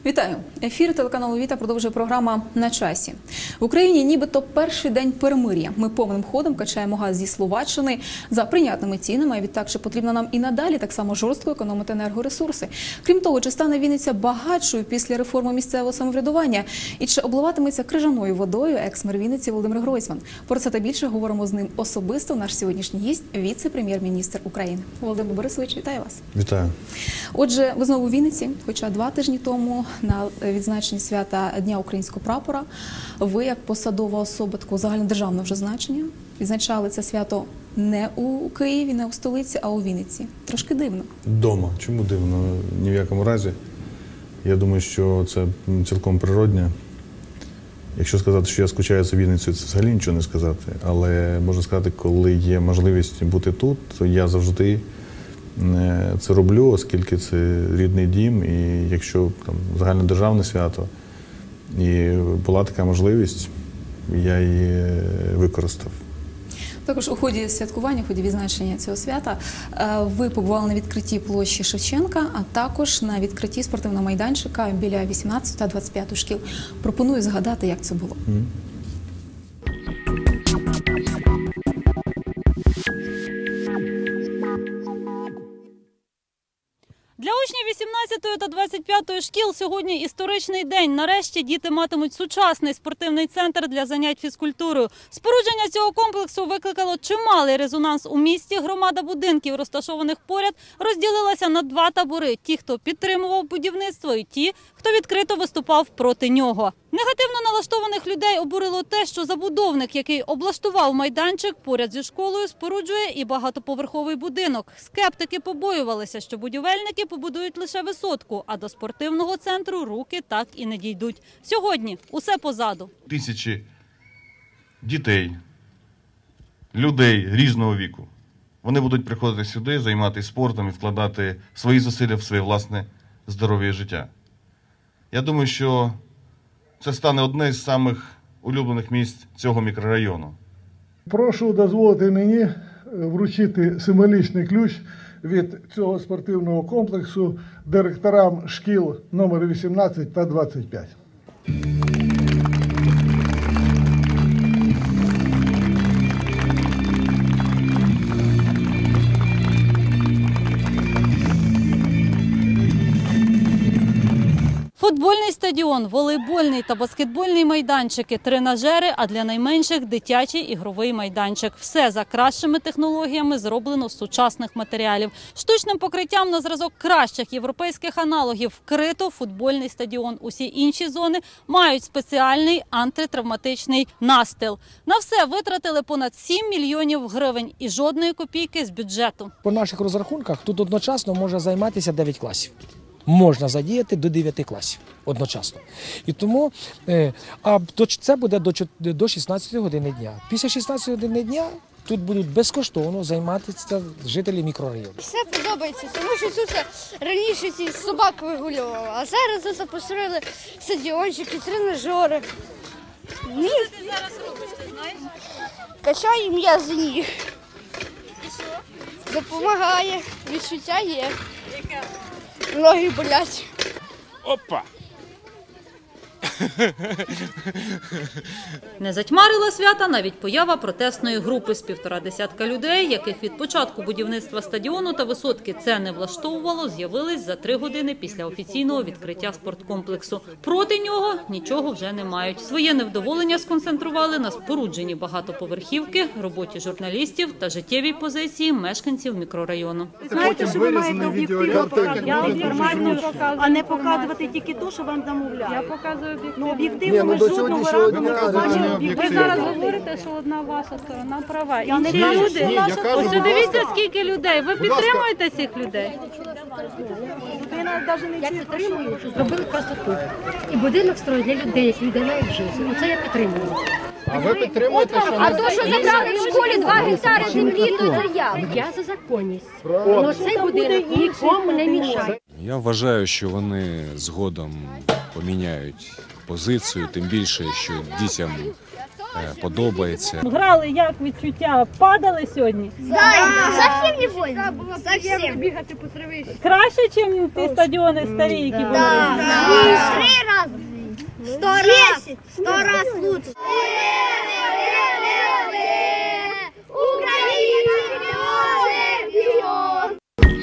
Вітаю! Ефір телеканалу «Віта» продовжує програма «На часі». В Україні нібито перший день перемир'я. Ми повним ходом качаємо газ зі Словаччини за прийнятними цінами, а відтак, чи потрібно нам і надалі так само жорстко економити енергоресурси. Крім того, чи стане Вінниця багатшою після реформи місцевого самоврядування? І чи обливатиметься крижаною водою екс-мер Вінниці Володимир Гройсман? Про це та більше говоримо з ним особисто. Наш сьогоднішній гість – віце-прем'єр-міністр України. Володимир Борисович, вітаю вас. Вітаю. Отже, ви знову у Вінниці, хоча 2 тижні тому на відзначенні свята Дня українського прапора ви, як посадова особа такого загальнодержавного вже значення, відзначали це свято не у Києві, не у столиці, а у Вінниці. Трошки дивно. Дома. Чому дивно? Ні в якому разі. Я думаю, що це цілком природне. Якщо сказати, що я скучаю за Вінницею, це взагалі нічого не сказати. Але можна сказати, коли є можливість бути тут, то я завжди це роблю, оскільки це рідний дім, і якщо там загальнодержавне свято, і була така можливість, я її використав. Також у ході святкування, у ході відзначення цього свята ви побували на відкритті площі Шевченка, а також на відкритті спортивного майданчика біля 18 та 25 шкіл. Пропоную згадати, як це було. Для учнів 18 та 25 шкіл сьогодні історичний день. Нарешті діти матимуть сучасний спортивний центр для занять фізкультурою. Спорудження цього комплексу викликало чималий резонанс у місті. Громада будинків, розташованих поряд, розділилася на 2 табори – ті, хто підтримував будівництво, і ті, хто відкрито виступав проти нього. Негативно налаштованих людей обурило те, що забудовник, який облаштував майданчик поряд зі школою, споруджує і багатоповерховий будинок. Скептики побоювалися, що будівельники побудують лише висотку, а до спортивного центру руки так і не дійдуть. Сьогодні усе позаду. Тисячі дітей, людей різного віку, вони будуть приходити сюди, займатися спортом і вкладати свої зусилля в своє власне здоров'я і життя. Я думаю, що це стане одне з самих улюблених місць цього мікрорайону. Прошу дозволити мені вручити символічний ключ від цього спортивного комплексу директорам шкіл номер 18 та 25. Футбольний стадіон, волейбольний та баскетбольний майданчики, тренажери, а для найменших – дитячий ігровий майданчик. Все за кращими технологіями зроблено з сучасних матеріалів. Штучним покриттям на зразок кращих європейських аналогів вкрито футбольний стадіон. Усі інші зони мають спеціальний антитравматичний настил. На все витратили понад 7 мільйонів гривень і жодної копійки з бюджету. По наших розрахунках тут одночасно може займатися 9 класів. Можна задіяти до 9 класів одночасно. І тому це буде до 16 години дня. Після 16 години дня тут будуть безкоштовно займатися жителі мікрорайону. Все подобається, тому що тут раніше ці собак вигулювали, а зараз тут построїли стадіончики, тренажери. Що ти зараз робиш, ти знаєш? Качаю м'язи ніг. І що? Допомагає, відчуття є. Яке? Ноги болять. Опа! Не затьмарила свята навіть поява протестної групи з 1,5 людей, яких від початку будівництва стадіону та висотки це не влаштовувало, з'явились за 3 години після офіційного відкриття спорткомплексу. Проти нього нічого вже не мають. Своє невдоволення сконцентрували на спорудженні багатоповерхівки, роботі журналістів та життєвій позиції мешканців мікрорайону. Знаєте, що ви маєте об'єктивно показувати, а не показувати тільки те, що вам замовляють. Я показую об'єктивно. Ну, об'єктивно ми жодного разу не бачили об'єктивно. Ви зараз говорите, що одна ваша сторона права. Інші люди, ось дивіться, скільки людей. Ви підтримуєте цих людей? Я підтримую, що зробили красоту. І будинок строїть для людей, як людей мають життя. Оце я підтримую. А ви підтримуєте, що... А то, що забрали в школі 2 гектари землі, то це я. Я за законність. Але цей будинок нікому не мішає. Я вважаю, що вони згодом поміняють позицію, тим більше, що дітям подобається. Грали, як відчуття? Падали сьогодні? Совсем не больно. Совсем. Бігати по траві. Краще, ніж ті стадіони старі, які були? 3 раза. 100 раз лучше. Украина чемпион!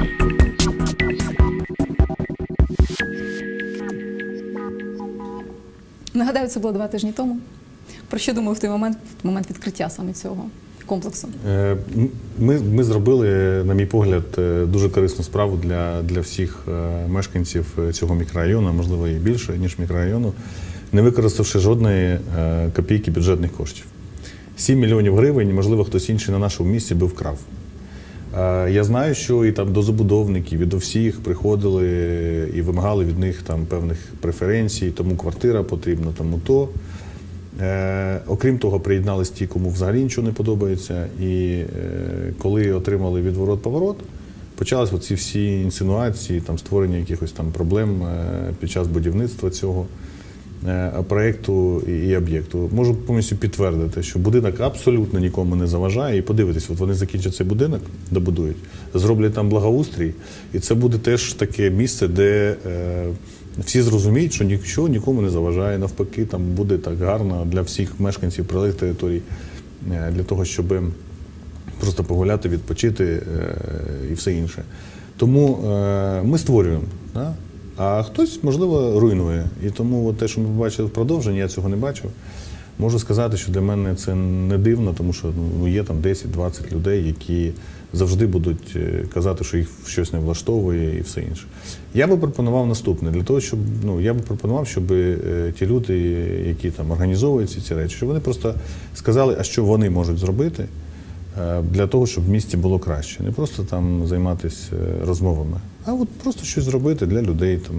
Нагадаю, це було 2 тижні тому. Про що думав в той момент відкриття саме цього комплексу? Ми зробили, на мій погляд, дуже корисну справу для всіх мешканців цього мікрорайону, можливо, і більше, ніж мікрорайону, не використавши жодної копійки бюджетних коштів. 7 мільйонів гривень, можливо, хтось інший на нашому місці би вкрав. Я знаю, що і там до забудовників, і до всіх приходили і вимагали від них там певних преференцій, тому квартира потрібна, тому то. Окрім того, приєднались ті, кому взагалі нічого не подобається. І коли отримали відворот-поворот, почалися оці всі інсинуації, там, створення якихось там проблем під час будівництва цього проєкту і об'єкту. Можу повністю підтвердити, що будинок абсолютно нікому не заважає. І подивитись, от вони закінчать цей будинок, добудують, зроблять там благоустрій, і це буде теж таке місце, де всі зрозуміють, що нічого нікому не заважає. Навпаки, там буде так гарно для всіх мешканців прилеглих територій, для того, щоб просто погуляти, відпочити і все інше. Тому ми створюємо, да? А хтось, можливо, руйнує. І тому те, що ми побачили в продовженні, я цього не бачив. Можу сказати, що для мене це не дивно, тому що є там 10-20 людей, які завжди будуть казати, що їх щось не влаштовує і все інше. Я би пропонував наступне, для того, щоб, я би пропонував, щоб ті люди, які там організовують ці речі, щоб вони просто сказали, а що вони можуть зробити для того, щоб в місті було краще. Не просто там займатися розмовами, а от просто щось зробити для людей, там,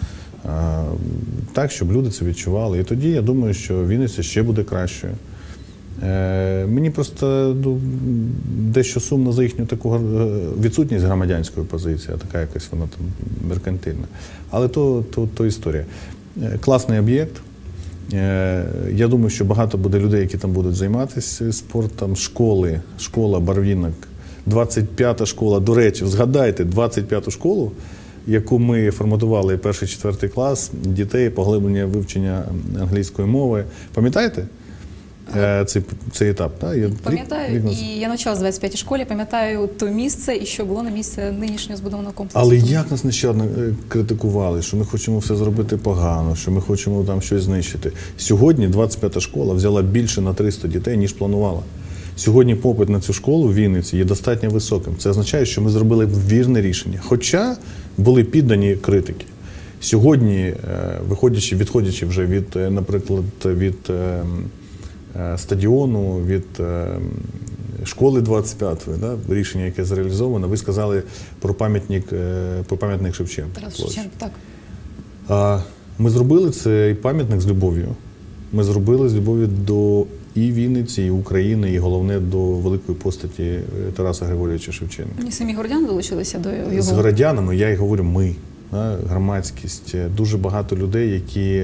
так, щоб люди це відчували. І тоді я думаю, що Вінниця ще буде кращою. Мені просто дещо сумно за їхню таку відсутність громадянської позиції, а така якась вона там меркантильна. Але то історія. Класний об'єкт. Я думаю, що багато буде людей, які там будуть займатися спортом. Школа Барвінок, 25-та школа. До речі, згадайте 25-ту школу, яку ми форматували 1-4 клас, дітей, поглиблення вивчення англійської мови. Пам'ятаєте цей етап? Пам'ятаю, і я навчалася в 25-й школі, пам'ятаю то місце і що було на місці нинішнього збудованого комплексу. Але як нас нещадно критикували, що ми хочемо все зробити погано, що ми хочемо там щось знищити. Сьогодні 25-та школа взяла більше на 300 дітей, ніж планувала. Сьогодні попит на цю школу в Вінниці є достатньо високим. Це означає, що ми зробили вірне рішення. Хоча були піддані критики. Сьогодні, відходячи вже від, наприклад, від стадіону, від школи 25-ї, да, рішення, яке зреалізовано, ви сказали про пам'ятник Шевченка. Тарас Шевченко, так. Ми зробили цей пам'ятник з любов'ю. Ми зробили з любов'ю до і Вінниці, і України, і головне, до великої постаті Тараса Григорійовича Шевченка. І самі городяни долучилися до його? З городянами, я і говорю, ми, громадськість, дуже багато людей, які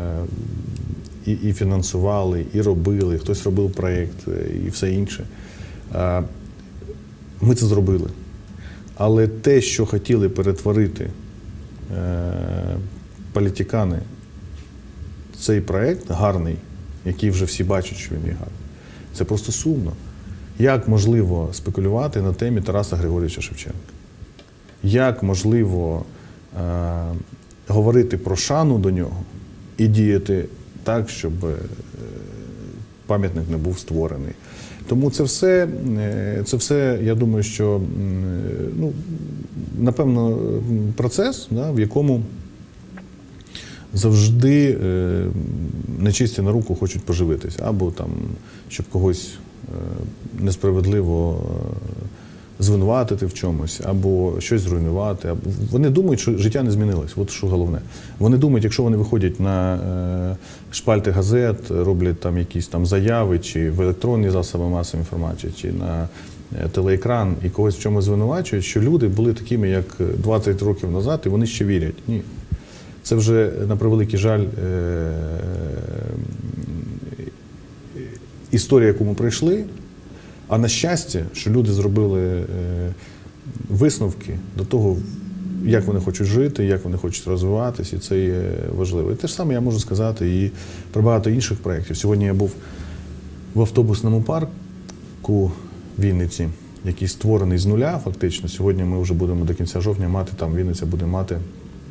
і фінансували, і робили, хтось робив проєкт і все інше. Ми це зробили. Але те, що хотіли перетворити політикани, цей проєкт гарний, який вже всі бачать, що він є гарний, це просто сумно. Як можливо спекулювати на темі Тараса Григорійовича Шевченка? Як можливо говорити про шану до нього і діяти так, щоб пам'ятник не був створений? Тому це все, я думаю, що, напевно, процес, в якому завжди нечисті на руку хочуть поживитися, або там, щоб когось несправедливо звинуватити в чомусь, або щось зруйнувати. Вони думають, що життя не змінилось, от що головне. Вони думають, якщо вони виходять на шпальти газет, роблять там якісь там заяви, чи в електронні засоби масової інформації, чи на телеекран, і когось в чомусь звинувачують, що люди були такими, як 20 років назад, і вони ще вірять. Ні. Це вже, на превеликий жаль, історія, яку ми пройшли, а на щастя, що люди зробили висновки до того, як вони хочуть жити, як вони хочуть розвиватися, і це є важливо. І те ж саме я можу сказати і про багато інших проєктів. Сьогодні я був в автобусному парку в Вінниці, який створений з нуля фактично. Сьогодні ми вже будемо до кінця жовтня мати, там Вінниця буде мати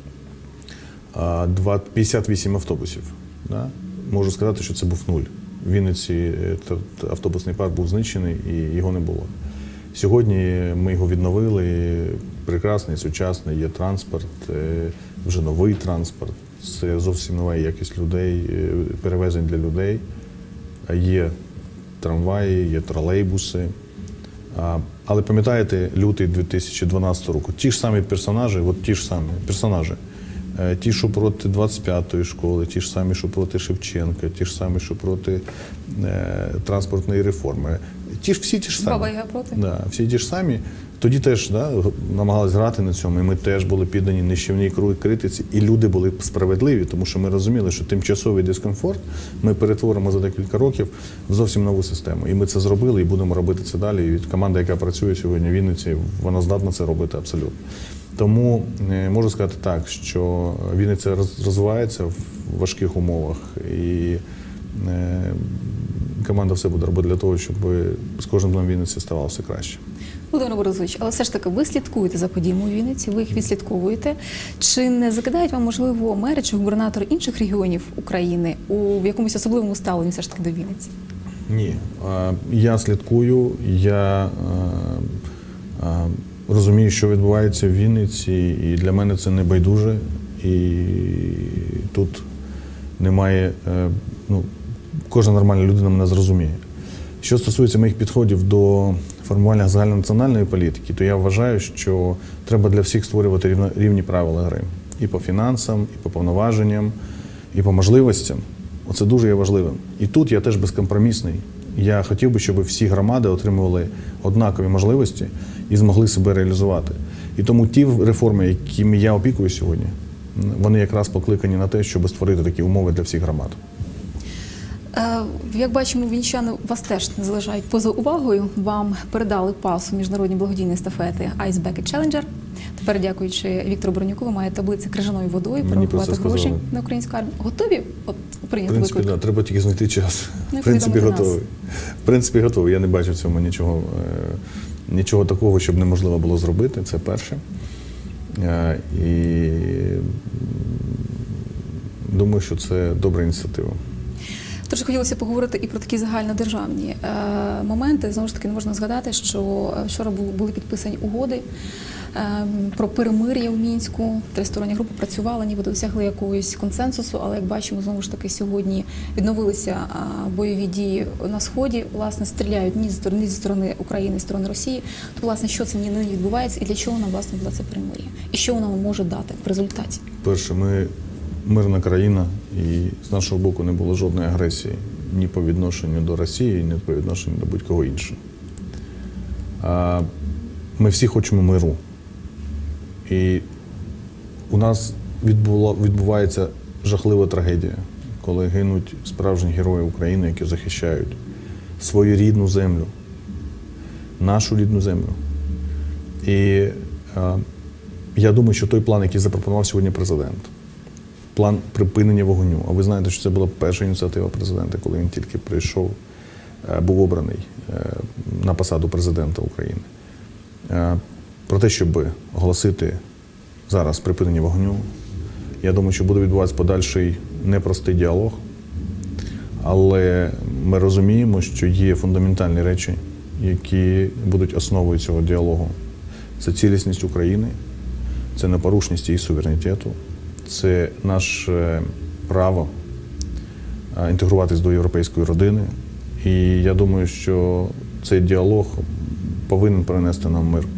58 автобусів. Да? Можу сказати, що це був нуль. В Вінниці автобусний парк був знищений і його не було. Сьогодні ми його відновили, прекрасний, сучасний, є транспорт, вже новий транспорт, це зовсім нова якість людей, перевезень для людей. Є трамваї, є тролейбуси. Але пам'ятаєте, лютий 2012 року, ті ж самі персонажі, ті, що проти 25-ї школи, ті ж самі, що проти Шевченка, ті ж самі, що проти транспортної реформи. Всі ті ж самі. Баба Яга проти? Да, всі ті ж самі. Тоді теж намагались грати на цьому, і ми теж були піддані нищівній критиці, і люди були справедливі, тому що ми розуміли, що тимчасовий дискомфорт ми перетворимо за декілька років в зовсім нову систему. І ми це зробили, і будемо робити це далі. І команда, яка працює сьогодні в Вінниці, вона здатна це робити абсолютно. Тому можу сказати так, що Вінниця розвивається в важких умовах, і команда все буде робити для того, щоб з кожним днем Вінниці ставало все краще. Володимир Борисович, але все ж таки ви слідкуєте за подіями у Вінниці, ви їх відслідковуєте. Чи не закидають вам, можливо, мери чи губернатори інших регіонів України в якомусь особливому ставленні все ж таки до Вінниці? Ні. Я слідкую, я розумію, що відбувається в Вінниці, і для мене це не байдуже. І тут немає, кожна нормальна людина мене зрозуміє. Що стосується моїх підходів до формування загальнонаціональної політики, то я вважаю, що треба для всіх створювати рівні правила гри. І по фінансам, і по повноваженням, і по можливостям. Оце дуже є важливим. І тут я теж безкомпромісний. Я хотів би, щоб всі громади отримували однакові можливості і змогли себе реалізувати. І тому ті реформи, якими я опікую сьогодні, вони якраз покликані на те, щоб створити такі умови для всіх громад. Як бачимо, вінничани вас теж не залишають поза увагою. Вам передали пас у міжнародній благодійної естафети Ice Bucket Challenger. Тепер, дякуючи Віктору Бронюку, ви маєте таблиці крижаною водою, перерахувати гроші на українську армію. Готові прийняти виклик? В принципі, так, треба тільки знайти час. В принципі, готовий. В принципі, готовий. Я не бачу в цьому нічого такого, щоб неможливо було зробити. Це перше. І думаю, що це добра ініціатива. Тож хотілося поговорити і про такі загальнодержавні моменти. Знову ж таки, не можна згадати, що вчора були підписані угоди про перемир'я в Мінську. Тристороння група працювала, ніби досягли якогось консенсусу, але, як бачимо, знову ж таки, сьогодні відновилися бойові дії на Сході. Власне, стріляють ні зі сторони України, ні зі сторони Росії. То, власне, що це нині відбувається і для чого нам, власне, було це перемир'я? І що воно може дати в результаті? Перше, ми мирна країна, і з нашого боку не було жодної агресії ні по відношенню до Росії, ні по відношенню до будь-кого іншого. Ми всі хочемо миру. І у нас відбувається жахлива трагедія, коли гинуть справжні герої України, які захищають свою рідну землю, нашу рідну землю. І я думаю, що той план, який запропонував сьогодні президент, план припинення вогню. А ви знаєте, що це була перша ініціатива президента, коли він тільки прийшов, був обраний на посаду президента України. Про те, щоб оголосити зараз припинення вогню, я думаю, що буде відбуватися подальший непростий діалог, але ми розуміємо, що є фундаментальні речі, які будуть основою цього діалогу. Це цілісність України, це непорушність її суверенітету, це наше право інтегруватись до європейської родини. І я думаю, що цей діалог повинен принести нам мир.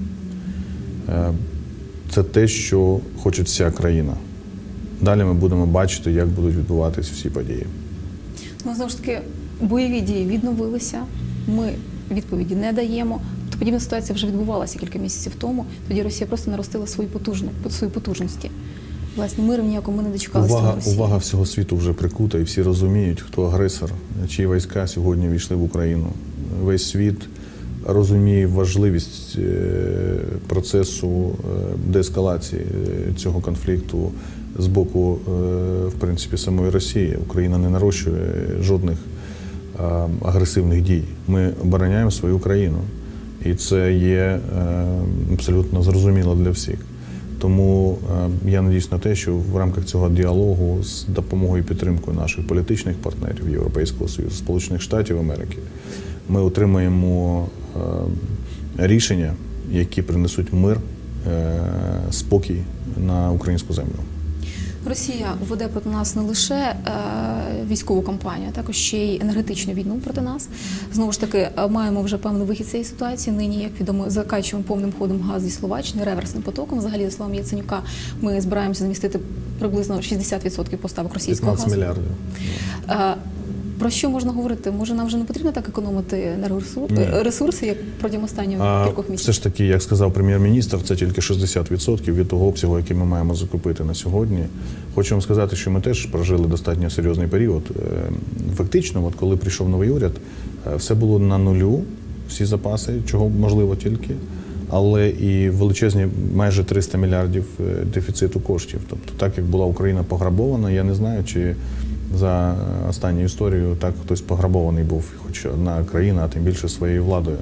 Це те, що хоче вся країна. Далі ми будемо бачити, як будуть відбуватися всі події. Ну, знову ж таки, бойові дії відновилися, ми відповіді не даємо. Тобто подібна ситуація вже відбувалася кілька місяців тому, тоді Росія просто наростила свої потужності. Власне, миром ніякого ми не дочекалися. Увага всього світу вже прикута, і всі розуміють, хто агресор, чиї війська сьогодні війшли в Україну. Весь світ розуміє важливість процесу деескалації цього конфлікту з боку, в принципі, самої Росії. Україна не нарощує жодних агресивних дій. Ми обороняємо свою країну. І це є абсолютно зрозуміло для всіх. Тому я надіюсь на те, що в рамках цього діалогу з допомогою і підтримкою наших політичних партнерів Європейського Союзу, Сполучених Штатів Америки, ми отримаємо рішення, які принесуть мир, спокій на українську землю. Росія веде проти нас не лише військову кампанію, а також ще й енергетичну війну проти нас. Знову ж таки, маємо вже певний вихід з цієї ситуації. Нині, як відомо, закачуємо повним ходом газ зі Словаччини, реверсним потоком. Взагалі, за словами Яценюка, ми збираємося замістити приблизно 60% поставок російського газу. 15 мільярдів. Про що можна говорити? Може, нам вже не потрібно так економити енергоресурси, як протягом останніх кількох місяців? Все ж таки, як сказав прем'єр-міністр, це тільки 60% від того обсягу, який ми маємо закупити на сьогодні. Хочу вам сказати, що ми теж прожили достатньо серйозний період. Фактично, от коли прийшов новий уряд, все було на нулю, всі запаси, чого можливо тільки, але і величезні майже 300 мільярдів дефіциту коштів. Тобто так, як була Україна пограбована, я не знаю, чи за останню історію так хтось пограбований був, хоч одна країна, а тим більше своєю владою.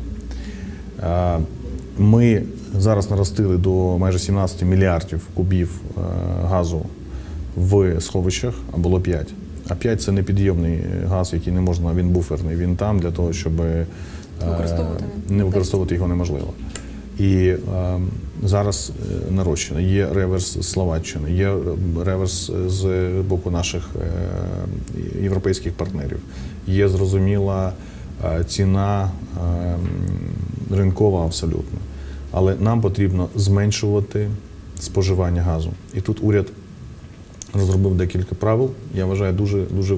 Ми зараз наростили до майже 17 мільярдів кубів газу в сховищах, а було 5. А 5 – це непідйомний газ, який не можна, він буферний, він там для того, щоб не використовувати його неможливо. І зараз нарощено. Є реверс з Словаччини, є реверс з боку наших європейських партнерів. Є зрозуміла ціна ринкова абсолютно. Але нам потрібно зменшувати споживання газу. І тут уряд розробив декілька правил, я вважаю, дуже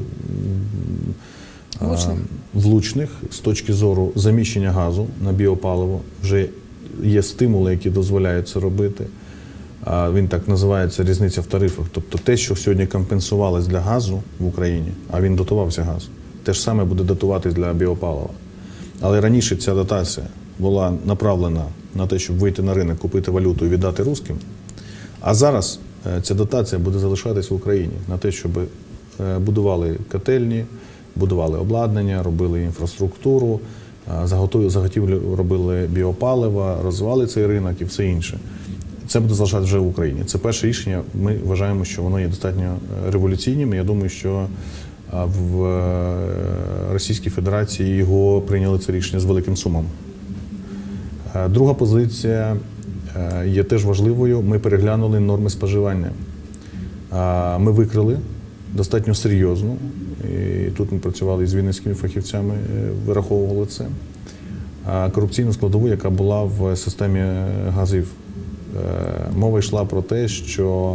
влучних з точки зору заміщення газу на біопаливо. Вже є стимули, які дозволяють це робити. Він так називається різниця в тарифах. Тобто те, що сьогодні компенсувалось для газу в Україні, а він дотувався газ, те ж саме буде дотуватись для біопалива. Але раніше ця дотація була направлена на те, щоб вийти на ринок, купити валюту і віддати русским. А зараз ця дотація буде залишатись в Україні на те, щоб будували котельні, будували обладнання, робили інфраструктуру, заготівлю робили біопалива, розвивали цей ринок і все інше. Це буде залишатися вже в Україні. Це перше рішення. Ми вважаємо, що воно є достатньо революційним. Я думаю, що в Російській Федерації його прийняли це рішення з великим сумом. Друга позиція є теж важливою. Ми переглянули норми споживання. Ми викрили достатньо серйозно, і тут ми працювали з вінницькими фахівцями, вираховували це, корупційну складову, яка була в системі газів. Мова йшла про те, що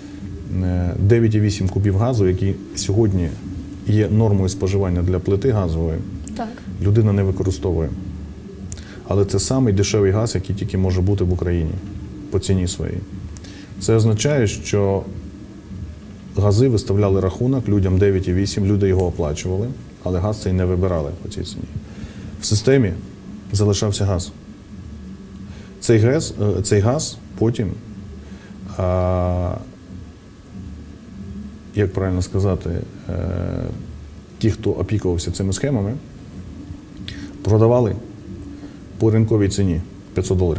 9,8 кубів газу, які сьогодні є нормою споживання для плити газової, людина не використовує. Але це самий дешевий газ, який тільки може бути в Україні по ціні своїй. Це означає, що гази виставляли рахунок людям 9,8, люди його оплачували, але газ цей не вибирали по цій ціні. В системі залишався газ. Цей газ потім, як правильно сказати, ті, хто опікувався цими схемами, продавали по ринковій ціні $500.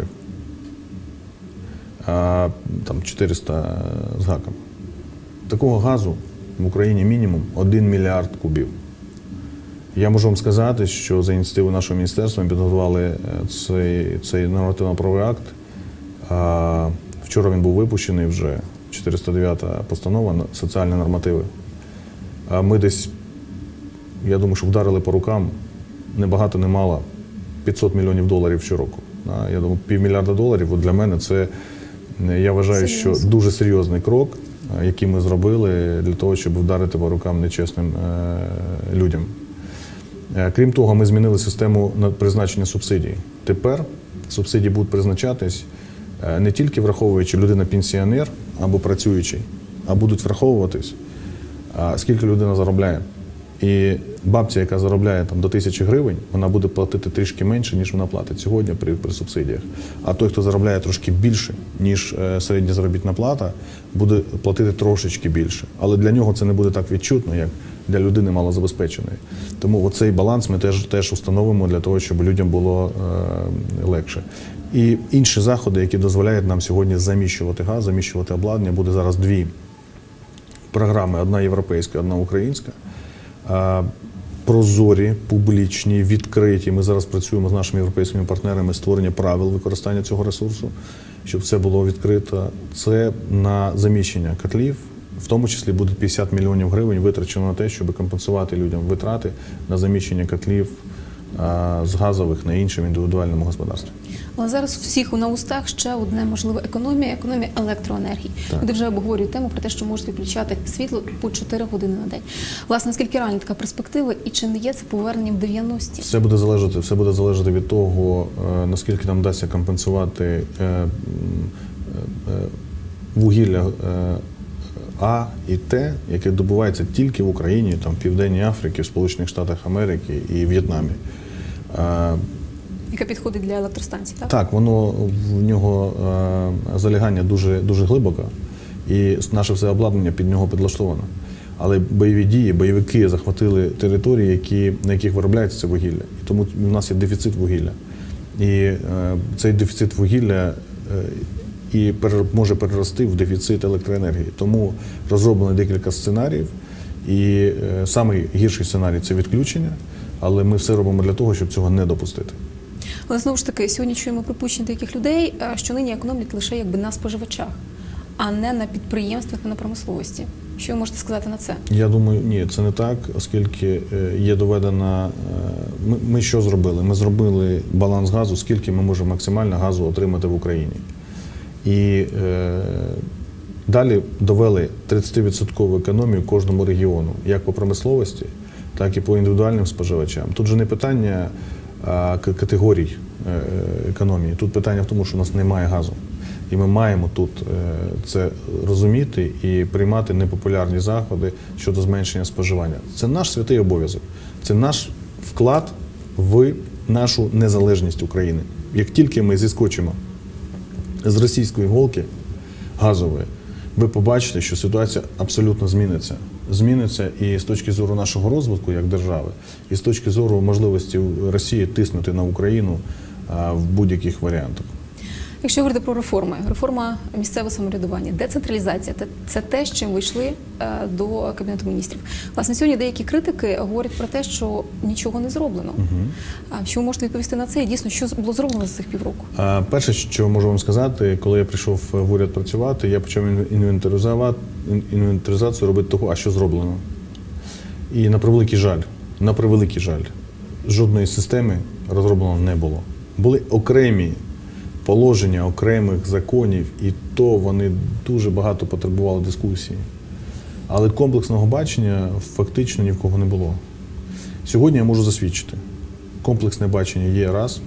Там 400 з гаком. Такого газу в Україні мінімум 1 мільярд кубів. Я можу вам сказати, що за ініціативою нашого міністерства ми підготували цей нормативно-правовий акт. Вчора він був випущений вже, 409-та постанова, соціальні нормативи. Ми десь, я думаю, що вдарили по рукам, не багато, не мало, $500 мільйонів щороку. Я думаю, $500 мільярда, для мене це, я вважаю, що дуже серйозний крок, який ми зробили для того, щоб вдарити по рукам нечесним людям. Крім того, ми змінили систему призначення субсидій. Тепер субсидії будуть призначатись не тільки враховуючи людина-пенсіонер або працюючий, а будуть враховуватись, скільки людина заробляє. І бабця, яка заробляє там до 1000 гривень, вона буде платити трішки менше, ніж вона платить сьогодні при субсидіях. А той, хто заробляє трошки більше, ніж середня заробітна плата, буде платити трошечки більше. Але для нього це не буде так відчутно, як для людини малозабезпеченої. Тому оцей баланс ми теж установимо для того, щоб людям було легше. І інші заходи, які дозволяють нам сьогодні заміщувати газ, заміщувати обладнання, буде зараз 2 програми, одна європейська, одна українська. Прозорі, публічні, відкриті. Ми зараз працюємо з нашими європейськими партнерами створення правил використання цього ресурсу, щоб це було відкрито. Це на заміщення котлів, в тому числі буде 50 мільйонів гривень витрачено на те, щоб компенсувати людям витрати на заміщення котлів з газових на іншому індивідуальному господарстві. Але зараз у всіх на устах ще одне, можливо, економія електроенергії. Так. Люди вже обговорюють тему про те, що можуть відключати світло по 4 години на день. Власне, наскільки реальна така перспектива і чи не є це поверненням в 90-ті? Все буде залежати від того, наскільки нам вдасться компенсувати вугілля А і Т, яке добувається тільки в Україні, там, в Південній Африці, в Сполучених Штатах Америки і В'єтнамі. Яке підходить для електростанцій, так? Так, в нього залягання дуже глибоко, і наше все обладнання під нього підлаштовано. Але бойові дії, бойовики захватили території, на яких виробляється це вугілля. І тому в нас є дефіцит вугілля. І цей дефіцит вугілля може перерости в дефіцит електроенергії. Тому розроблено декілька сценаріїв. І самий гірший сценарій – це відключення, але ми все робимо для того, щоб цього не допустити. Але знову ж таки, сьогодні чуємо припущення деяких людей, що нині економлять лише якби на споживачах, а не на підприємствах і на промисловості. Що ви можете сказати на це? Я думаю, ні, це не так, оскільки є доведена... Ми що зробили? Ми зробили баланс газу, скільки ми можемо максимально газу отримати в Україні. І далі довели 30% економію кожному регіону, як по промисловості, так і по індивідуальним споживачам. Тут же не питання категорій економії. Тут питання в тому, що у нас немає газу. І ми маємо тут це розуміти і приймати непопулярні заходи щодо зменшення споживання. Це наш святий обов'язок. Це наш вклад в нашу незалежність України. Як тільки ми зіскочимо з російської голки газової, ви побачите, що ситуація абсолютно зміниться. Зміниться і з точки зору нашого розвитку як держави, і з точки зору можливості Росії тиснути на Україну в будь-яких варіантах. Якщо говорити про реформи, реформа місцевого самоврядування, децентралізація – це те, з чим ви йшли до Кабінету міністрів. Власне, сьогодні деякі критики говорять про те, що нічого не зроблено. Що ви можете відповісти на це? І дійсно, що було зроблено за цих півроку? Перше, що можу вам сказати, коли я прийшов в уряд працювати, я почав інвентаризацію робити того, а що зроблено. І на превеликий жаль, жодної системи розроблено не було. Були окремі положення окремих законів, і то вони дуже багато потребували дискусії. Але комплексного бачення фактично ні в кого не було. Сьогодні я можу засвідчити. Комплексне бачення є раз.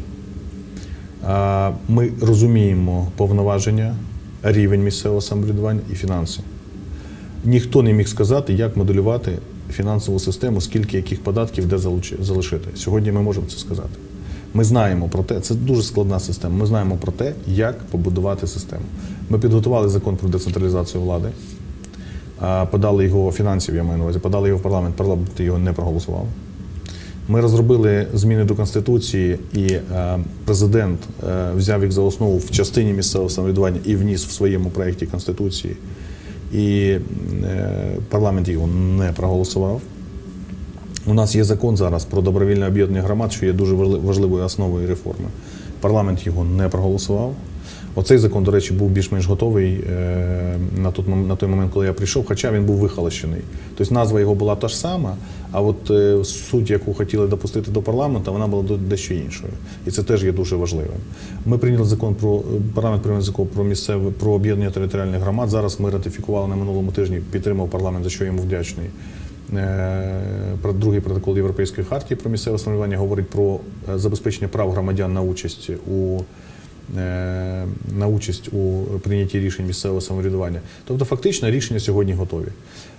Ми розуміємо повноваження, рівень місцевого самоврядування і фінанси. Ніхто не міг сказати, як моделювати фінансову систему, скільки яких податків де залишити. Сьогодні ми можемо це сказати. Ми знаємо про те, це дуже складна система, ми знаємо про те, як побудувати систему. Ми підготували закон про децентралізацію влади, подали його, фінансів я маю на увазі, подали його в парламент його не проголосував. Ми розробили зміни до Конституції, і президент взяв їх за основу в частині місцевого самоврядування і вніс в своєму проєкті Конституції. І парламент його не проголосував. У нас є закон зараз про добровільне об'єднання громад, що є дуже важливою основою реформи. Парламент його не проголосував. Оцей закон, до речі, був більш-менш готовий на той момент, коли я прийшов, хоча він був вихолощений. Тобто назва його була та ж сама, а от суть, яку хотіли допустити до парламенту, вона була дещо іншою. І це теж є дуже важливим. Ми прийняли парламент прийняв закон про об'єднання територіальних громад. Зараз ми ратифікували на минулому тижні, підтримав парламент, за що йому вдячний. Другий протокол Європейської хартії про місцеве самоврядування говорить про забезпечення прав громадян на участь у на участь у прийнятті рішень місцевого самоврядування. Тобто фактично рішення сьогодні готові.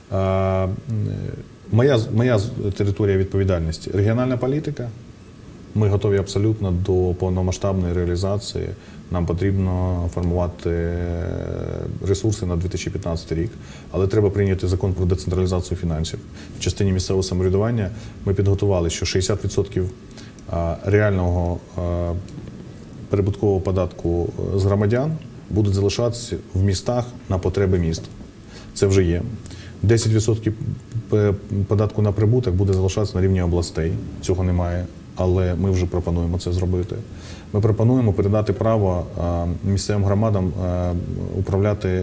Моя територія відповідальності – регіональна політика. Ми готові абсолютно до повномасштабної реалізації. Нам потрібно формувати ресурси на 2015 рік, але треба прийняти закон про децентралізацію фінансів. В частині місцевого самоврядування ми підготували, що 60% реального прибуткового податку з громадян будуть залишатися в містах на потреби міст. Це вже є. 10% податку на прибуток буде залишатися на рівні областей. Цього немає, але ми вже пропонуємо це зробити. Ми пропонуємо передати право місцевим громадам управляти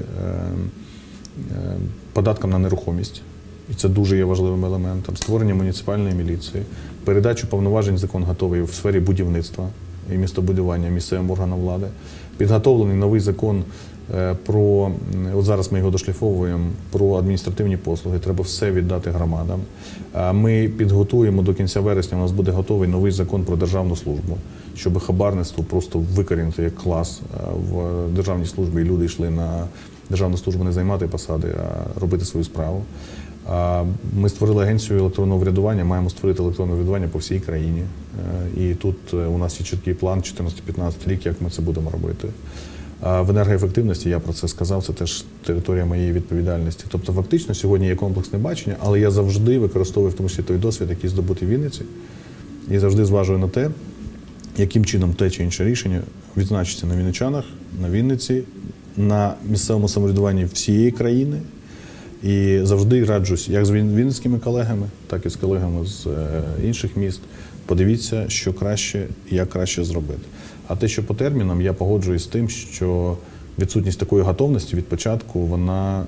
податком на нерухомість. І це дуже є важливим елементом. Створення муніципальної міліції, передачу повноважень, закон готовий в сфері будівництва і містобудування місцевим органам влади. Підготовлений новий закон про, от зараз ми його дошліфовуємо, про адміністративні послуги. Треба все віддати громадам. Ми підготуємо до кінця вересня, у нас буде готовий новий закон про державну службу, щоб хабарництво просто викорінити як клас в державній службі, і люди йшли на державну службу не займати посади, а робити свою справу. Ми створили агенцію електронного врядування, маємо створити електронне врядування по всій країні. І тут у нас є чіткий план 14-15 рік, як ми це будемо робити. В енергоефективності, я про це сказав, це теж територія моєї відповідальності. Тобто фактично сьогодні є комплексне бачення, але я завжди використовую в тому числі той досвід, який здобутий в Вінниці, і завжди зважую на те, яким чином те чи інше рішення відзначиться на вінничанах, на Вінниці, на місцевому самоврядуванні всієї країни. І завжди раджусь як з вінницькими колегами, так і з колегами з інших міст. Подивіться, що краще і як краще зробити. А те, що по термінам, я погоджуюсь з тим, що відсутність такої готовності від початку, вона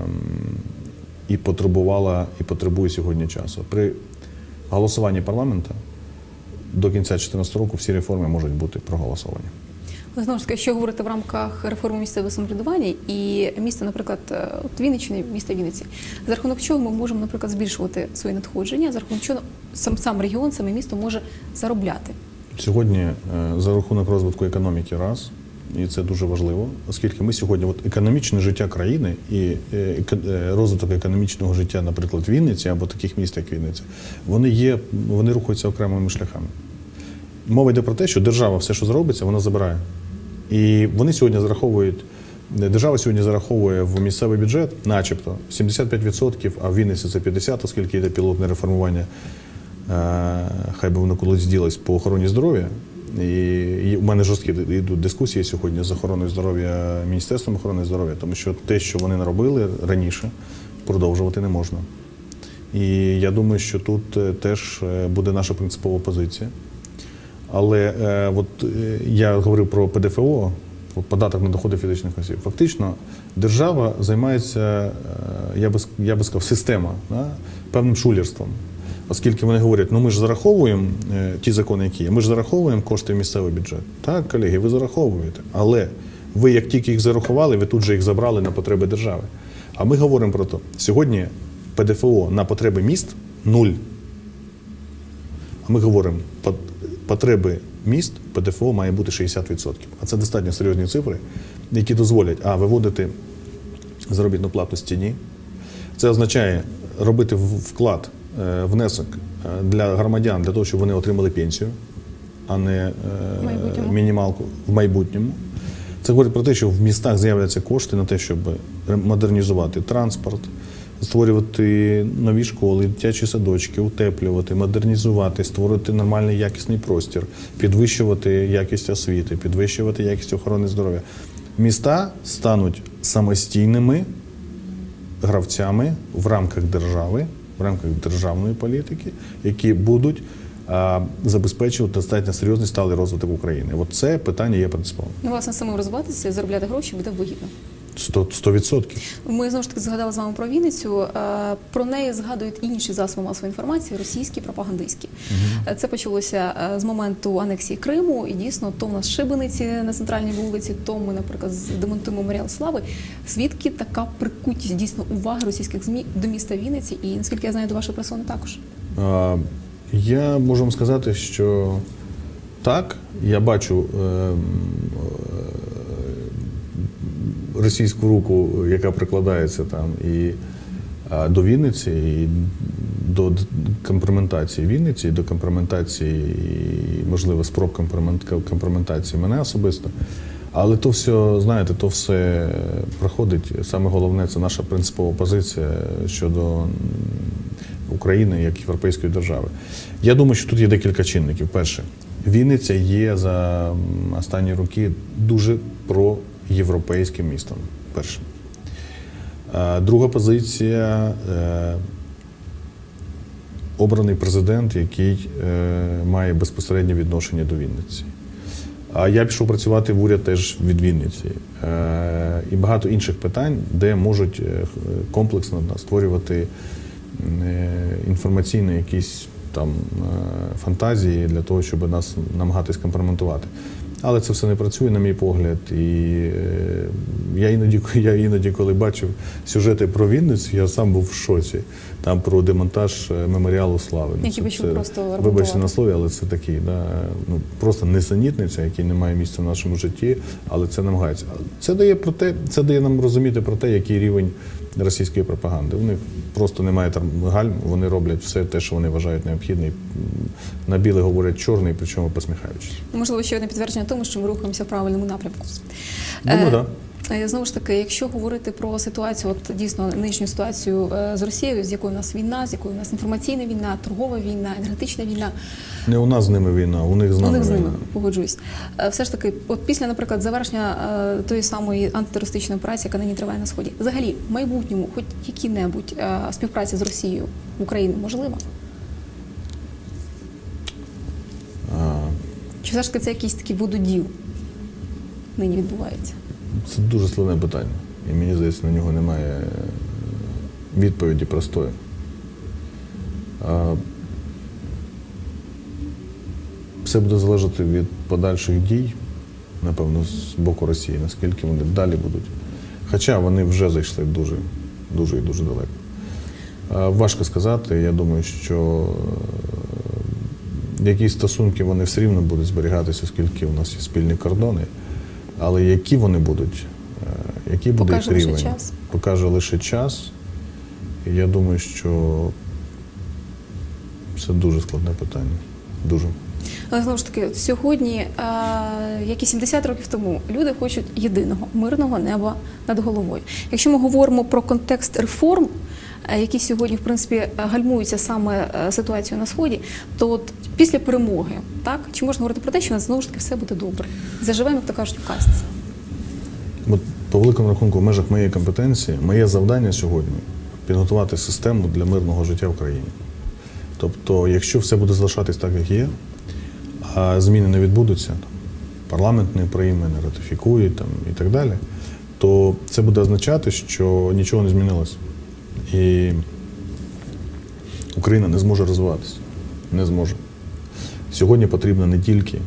і потребувала, і потребує сьогодні часу. При голосуванні парламенту до кінця 2014 року всі реформи можуть бути проголосовані. Знову ж таки, що говорити в рамках реформи місцевого самоврядування і міста, наприклад, от Вінниччини, міста Вінниці, за рахунок чого ми можемо, наприклад, збільшувати свої надходження, за рахунок чого сам регіон, саме місто може заробляти? Сьогодні за рахунок розвитку економіки раз, і це дуже важливо, оскільки ми сьогодні, от економічне життя країни і розвиток економічного життя, наприклад, Вінниці або таких міст, як Вінниця, вони рухаються окремими шляхами. Мова йде про те, що держава все, що зробиться, вона забирає. І вони сьогодні держава сьогодні зараховує в місцевий бюджет начебто 75%, а в Вінниці це 50%, оскільки йде пілотне реформування, хай би воно колись зділось, по охороні здоров'я. І у мене жорсткі йдуть дискусії сьогодні з охороною здоров'я, Міністерством охорони здоров'я, тому що те, що вони наробили раніше, продовжувати не можна. І я думаю, що тут теж буде наша принципова позиція. Але я говорив про ПДФО, податок на доходи фізичних осіб. Фактично держава займається, я би сказав, система, певним шулерством. Оскільки вони говорять, ми ж зараховуємо ті закони, які є, ми ж зараховуємо кошти в місцевий бюджет. Так, колеги, ви зараховуєте. Але ви, як тільки їх зарахували, ви тут же їх забрали на потреби держави. А ми говоримо про те, сьогодні ПДФО на потреби міст – 0. А ми говоримо, потреби міст ПДФО має бути 60%. А це достатньо серйозні цифри, які дозволять виводити заробітну плату з тіні. Це означає робити вклад, внесок для громадян, для того, щоб вони отримали пенсію, а не мінімалку в майбутньому. Це говорить про те, що в містах з'являться кошти на те, щоб модернізувати транспорт, створювати нові школи, дитячі садочки, утеплювати, модернізувати, створити нормальний якісний простір, підвищувати якість освіти, підвищувати якість охорони здоров'я. Міста стануть самостійними гравцями в рамках держави, в рамках державної політики, які будуть забезпечувати достатньо серйозний сталий розвиток України. От це питання є принциповим. Власне, самим розвиватися, заробляти гроші буде вигідно. 100%. Ми, знову ж таки, згадали з вами про Вінницю. Про неї згадують інші засоби масової інформації, російські, пропагандистські. Це почалося з моменту анексії Криму, і дійсно, то в нас шибениці на центральній вулиці, то ми, наприклад, демонтуємо Меморіал Слави. Звідки така прикутість, дійсно, уваги російських ЗМІ до міста Вінниці і, наскільки я знаю, до вашої персони також? Я можу вам сказати, що Так, я бачу російську руку, яка прикладається там і до Вінниці, і до компрометації Вінниці, і до компрометації, можливо, спроб компрометації мене особисто. Але то все, знаєте, то все проходить. Саме головне – це наша принципова позиція щодо України як європейської держави. Я думаю, що тут є декілька чинників. Перше, Вінниця є за останні роки дуже проєвропейським містом. Перше. Друга позиція – обраний президент, який має безпосереднє відношення до Вінниці. А я пішов працювати в уряд теж від Вінниці. І багато інших питань, де можуть комплексно створювати інформаційні якісь там фантазії для того, щоб нас намагатись компрометувати. Але це все не працює, на мій погляд. І я іноді, коли бачив сюжети про Вінницю, я сам був в шоці. Там про демонтаж меморіалу слави. Які почув просто ремонтувати. Вибачте на слові, але це такий, просто несенітниця, який не має місця в нашому житті, але це намагається. Це дає нам розуміти про те, який рівень російської пропаганди. У них просто немає там гальм, вони роблять все те, що вони вважають необхідним. На біле говорять чорний, причому посміхаючись. Можливо, ще одне підтвердження тому, що ми рухаємося в правильному напрямку. Думаю, так. Знову ж таки, якщо говорити про ситуацію, от дійсно нинішню ситуацію з Росією, з якою у нас війна, з якою у нас інформаційна війна, торгова війна, енергетична війна. Не у нас з ними війна, у них з нами війна. Погоджуюсь. Все ж таки, от після, наприклад, завершення тої самої антитерористичної операції, яка нині триває на Сході, взагалі, в майбутньому, хоч які-небудь співпраця з Росією в Україні можлива? Чи все ж таки це якийсь такий вододіл нині відбувається? Це дуже складне питання. І мені здається, на нього немає відповіді простої. Все буде залежати від подальших дій, напевно, з боку Росії, наскільки вони далі будуть. Хоча вони вже зайшли дуже і дуже далеко. Важко сказати. Я думаю, що якісь стосунки вони все рівно будуть зберігатися, оскільки у нас є спільні кордони. Але які вони будуть, який буде їх рівень, покаже лише час. І я думаю, що це дуже складне питання. Дуже. Але, знову ж таки, сьогодні, як і 70 років тому, люди хочуть єдиного, мирного неба над головою. Якщо ми говоримо про контекст реформ, які сьогодні, в принципі, гальмуються саме ситуацію на Сході, то от після перемоги, так, чи можна говорити про те, що у нас, знову ж таки, все буде добре? Заживемо, як то кажуть, у казці. По великому рахунку, в межах моєї компетенції, моє завдання сьогодні – підготувати систему для мирного життя в країні. Тобто, якщо все буде залишатись так, як є, а зміни не відбудуться, парламент не прийме, не ратифікує і так далі, то це буде означати, що нічого не змінилося. І Україна не зможе розвиватися. Не зможе. Сьогодні потрібно не тільки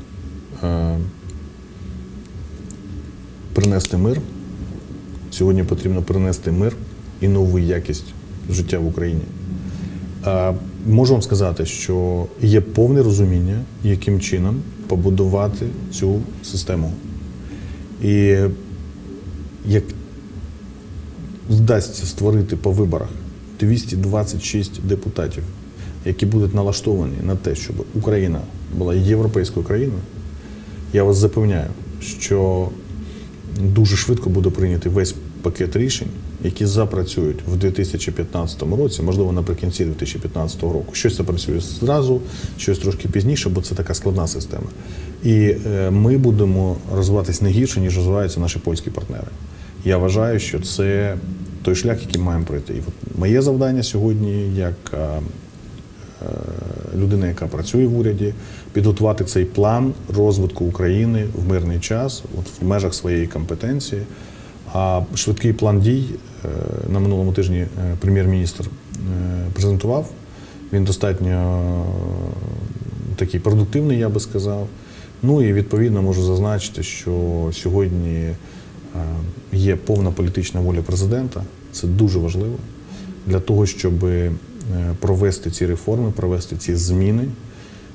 принести мир, сьогодні потрібно принести мир і нову якість життя в Україні. Можу вам сказати, що є повне розуміння, яким чином побудувати цю систему. І як вдасться створити по виборах 226 депутатів, які будуть налаштовані на те, щоб Україна була європейською країною, я вас запевняю, що дуже швидко буде прийнятий весь пакет рішень, які запрацюють в 2015 році, можливо, наприкінці 2015 року. Щось запрацює зразу, щось трошки пізніше, бо це така складна система. І ми будемо розвиватись не гірше, ніж розвиваються наші польські партнери. Я вважаю, що це той шлях, який маємо пройти. І от моє завдання сьогодні, як людина, яка працює в уряді, підготувати цей план розвитку України в мирний час, от в межах своєї компетенції. А швидкий план дій на минулому тижні прем'єр-міністр презентував. Він достатньо такий продуктивний, я би сказав. Ну і відповідно можу зазначити, що сьогодні є повна політична воля президента. Це дуже важливо для того, щоб провести ці реформи, провести ці зміни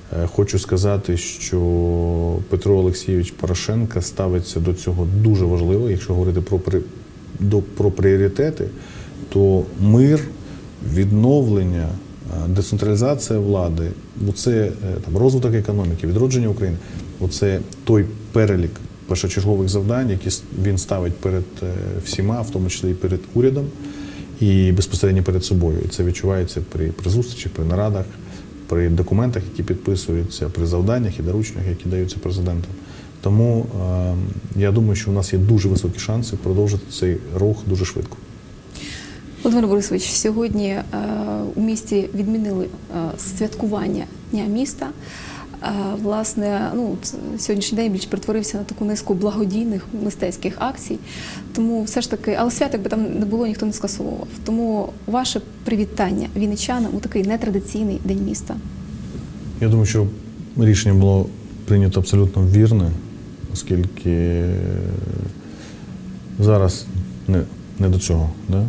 Хочу сказати, що Петро Олексійович Порошенко ставиться до цього дуже важливо. Якщо говорити про пріоритети, то мир, відновлення, децентралізація влади, оце розвиток економіки, відродження України, оце той перелік першочергових завдань, які він ставить перед всіма, в тому числі і перед урядом, і безпосередньо перед собою. І це відчувається при зустрічах, при нарадах, при документах, які підписуються, при завданнях і дорученнях, які даються президентом. Тому я думаю, що у нас є дуже високі шанси продовжити цей рух дуже швидко. Володимир Борисович, сьогодні у місті відмінили святкування Дня міста. Власне, сьогоднішній день більш перетворився на таку низку благодійних мистецьких акцій. Тому все ж таки, але свят, якби там не було, ніхто не скасовував. Тому ваше привітання вінничанам у такий нетрадиційний День міста. Я думаю, що рішення було прийнято абсолютно вірне, оскільки зараз не до цього. Да?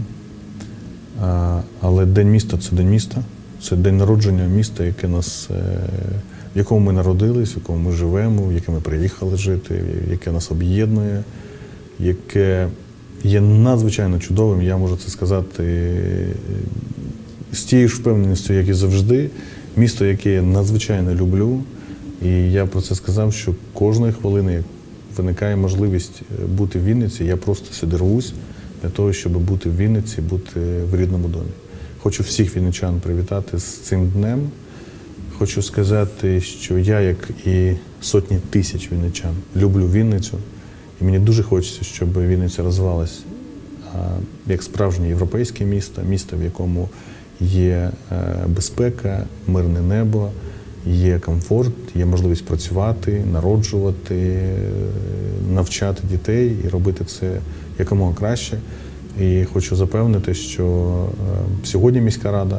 Але День міста – це День міста, це день народження міста, в якому ми народились, в якому ми живемо, в яке ми приїхали жити, яке нас об'єднує, яке є надзвичайно чудовим, я можу це сказати з тією ж впевненістю, як і завжди. Місто, яке я надзвичайно люблю, і я про це сказав, що кожної хвилини, як виникає можливість бути в Вінниці, я просто сюди рвусь для того, щоб бути в Вінниці, бути в рідному домі. Хочу всіх вінничан привітати з цим днем. Хочу сказати, що я, як і сотні тисяч вінничан, люблю Вінницю. І мені дуже хочеться, щоб Вінниця розвивалась як справжнє європейське місто, місто, в якому є безпека, мирне небо, є комфорт, є можливість працювати, народжувати, навчати дітей і робити це якомога краще. І хочу запевнити, що сьогодні міська рада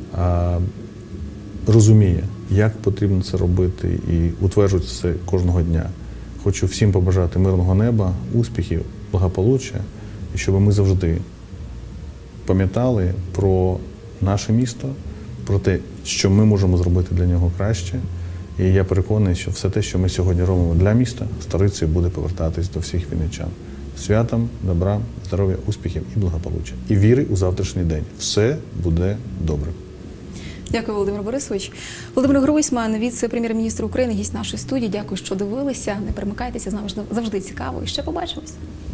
розуміє, як потрібно це робити і утверджує це кожного дня. Хочу всім побажати мирного неба, успіхів, благополуччя, і щоб ми завжди пам'ятали про наше місто, про те, що ми можемо зробити для нього краще. І я переконаний, що все те, що ми сьогодні робимо для міста, сторицею буде повертатись до всіх вінничан. Святом, добра, здоров'я, успіхів і благополуччя. І віри у завтрашній день. Все буде добре. Дякую, Володимир Борисович. Володимир Гройсман, віце-прем'єр-міністр України, гість нашої студії. Дякую, що дивилися. Не перемикайтеся, з нами завжди цікаво. І ще побачимось.